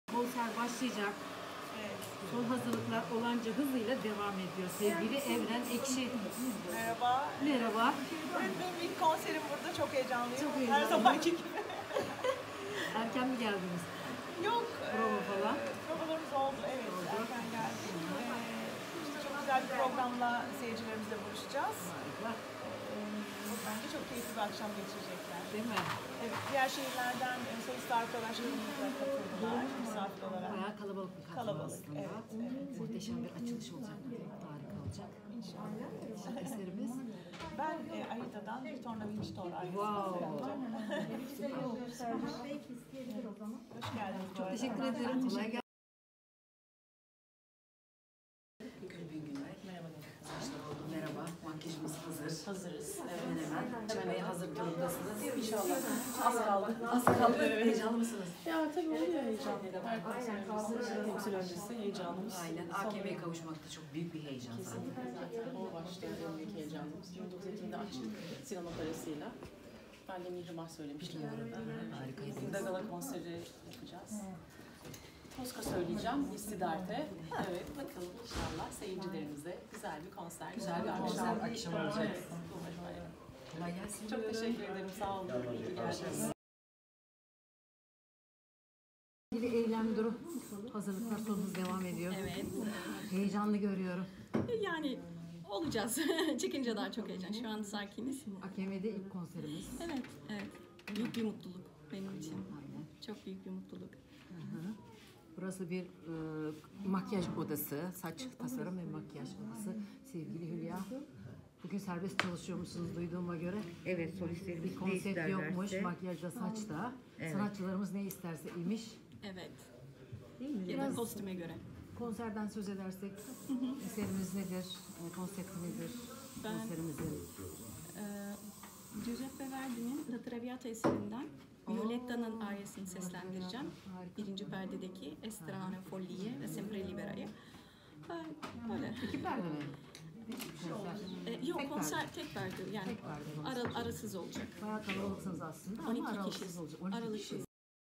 Konser başlayacak. Evet. Son hazırlıklar olanca hızıyla devam ediyor. Sevgili Evren Ekşi. Merhaba. Merhaba. Evet, benim ilk konserim burada. Çok heyecanlıyım. Çok Her heyecanlı. zamanki gibi. Erken mi geldiniz? Yok. Prova falan. Provalarımız oldu. Evet. Erken geldik. İşte çok güzel bir programla seyircilerimizle buluşacağız. Harika. Bence çok keyifli bir akşam geçirecekler. Değil mi? Evet. Diğer şehirlerden solist arkadaşlarımız da katıldılar. Misafir olarak. Bayağı kalabalık bir katılım Kalabalık. aslında. Evet. Evet. Muhteşem bir açılış olacak. Harika olacak. İnşallah. Eserimiz. Ben Aita'dan Ritorno Vincitor ailesi Wow. yapacağım. Hoş geldiniz. Çok teşekkür ederim. Kolay gelsin. Gülbin Günay. Merhaba. Merhaba. Makyajımız hazır. Hazırız. Hemen hazır durumdasınız. İnşallah. Az kaldı. Az kaldı. Heyecanlı mısınız? Ya tabii oluyor heyecanlı. Her konserimizde temsil öncesi heyecanımız. Aynen. AKM'ye kavuşmak da çok büyük bir heyecan zaten. Kesinlikle zaten o başta en büyük heyecanımız. 29 Ekim'de açtık Sinan Operası'yla. Ben de Mihrimah söylemiştim orada. Harikaydı. Bugün de gala konseri yapacağız. Toska söyleyeceğim, İstidar'te. Evet, bakalım inşallah seyircilerimize güzel bir konser, güzel bir akşam olacak. Evet, umarım öyle. Kolay gelsin. Çok teşekkür ederim, sağ olun. İyi ki geldiniz. Sevgili Eylem Duru. Hazırlıklar son hız devam ediyor. Evet. Heyecanlı görüyorum. Yani olacağız. Çıkınca daha çok heyecan. Şu an sakiniz. AKM'de ilk konserimiz. Evet, evet. Büyük bir mutluluk benim için. Aynen. Çok büyük bir mutluluk. Burası bir makyaj odası, saç tasarım ve makyaj odası. Sevgili Hülya, bugün serbest çalışıyor musunuz duyduğuma göre? Evet, solistlerimiz Bir ne konsept isterlerse. yokmuş, makyajda, saçta. Evet. Sanatçılarımız ne isterse imiş. Evet. Değil mi? Ya da Biraz kostüme göre. konserden söz edersek, eserimiz nedir, konsepti nedir Ben- konserimizin? Giuseppe Verdi'nin La Traviata eserinden Violetta'nın aryasını seslendireceğim. Birinci perdedeki Estranane Follie ve Sempre Libera'yı. Böyle. İki perde mi? Konser. Yok, Tek konser tek perde. Yani Tek perde konser. arasız olacak. Bayağı kalabalıksınız aslında 12 ama aralıksız kişi. olacak. 12 Aralıksız. kişi.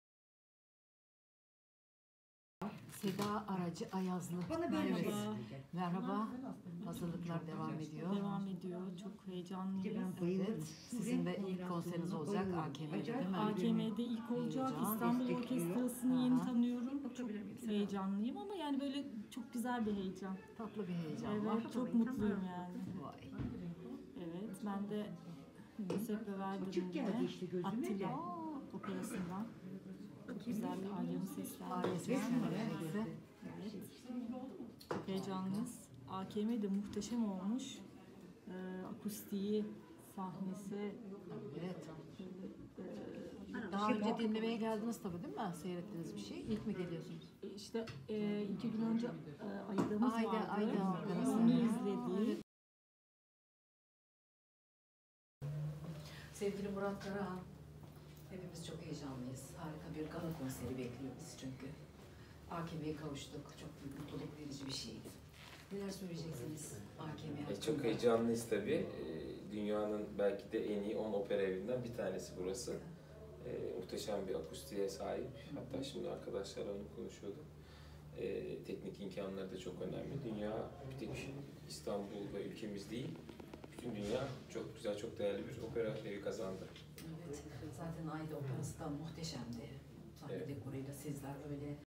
Seda Aracı Ayazlı. Merhaba. Merhaba. Hazırlıklar devam ediyor. Devam ediyor. Çok heyecanlıyım. Evet. Sizin de ilk konseriniz olacak AKM'de değil mi? AKM'de ilk olacak. Heyecan, İstanbul Orkestrası'nı yeni tanıyorum. Çok şey. heyecanlıyım ama yani böyle çok güzel bir heyecan. Tatlı bir heyecan var. Evet, çok mutluyum yani. Vay. Evet, ben de Giuseppe Verdi'nin de Attila operasından çok güzel bir alyamı Ailesi seslendireceğim. vesilesi. Evet, çok heyecanlıyız. AKM de muhteşem olmuş. Akustiği, sahnesi. Evet. Daha önce dinlemeye geldiniz tabii değil mi? Seyrettiğiniz bir şey. İlk mi geliyorsunuz? İşte 2 gün önce Ayda'mız vardı. Ayda operası. Onu izledik. Sevgili Murat Karahan, hepimiz çok heyecanlıyız. Harika bir gala konseri bekliyor bizi çünkü. AKM'ye kavuştuk. Çok büyük mutluluk verici bir şey. Neler söyleyeceksiniz AKM hakkında? Çok heyecanlıyız tabii. Dünyanın belki de en iyi 10 opera evinden bir tanesi burası. Muhteşem bir akustiğe sahip. Hatta şimdi arkadaşlarla onu konuşuyordum. Teknik imkanları da çok önemli. Dünya bir tek İstanbul ve ülkemiz değil, bütün dünya çok güzel, çok değerli bir opera evi kazandı. Evet, zaten Ayda Operası da muhteşemdi. Sahne Evet. dekoruyla sizler öyle